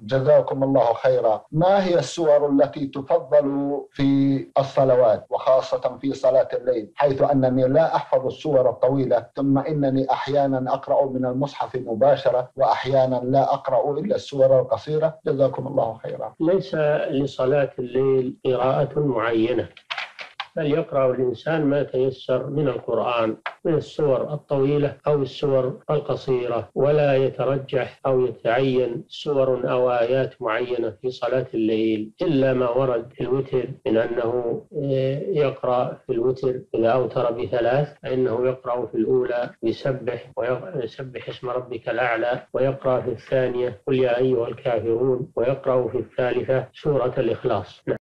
جزاكم الله خيرا. ما هي السور التي تفضل في الصلوات وخاصة في صلاة الليل، حيث أنني لا أحفظ السور الطويلة، ثم إنني أحيانا أقرأ من المصحف مباشرة وأحيانا لا أقرأ إلا السور القصيرة؟ جزاكم الله خيرا. ليس لصلاة الليل قراءة معينة، بل يقرأ الإنسان ما تيسر من القرآن من السور الطويلة أو السور القصيرة، ولا يترجح أو يتعين سور أو آيات معينة في صلاة الليل إلا ما ورد في الوتر من أنه يقرأ في الوتر إذا أوتر بثلاث فإنه يقرأ في الأولى يسبح ويسبح اسم ربك الأعلى، ويقرأ في الثانية قل يا أيها الكافرون، ويقرأ في الثالثة سورة الإخلاص.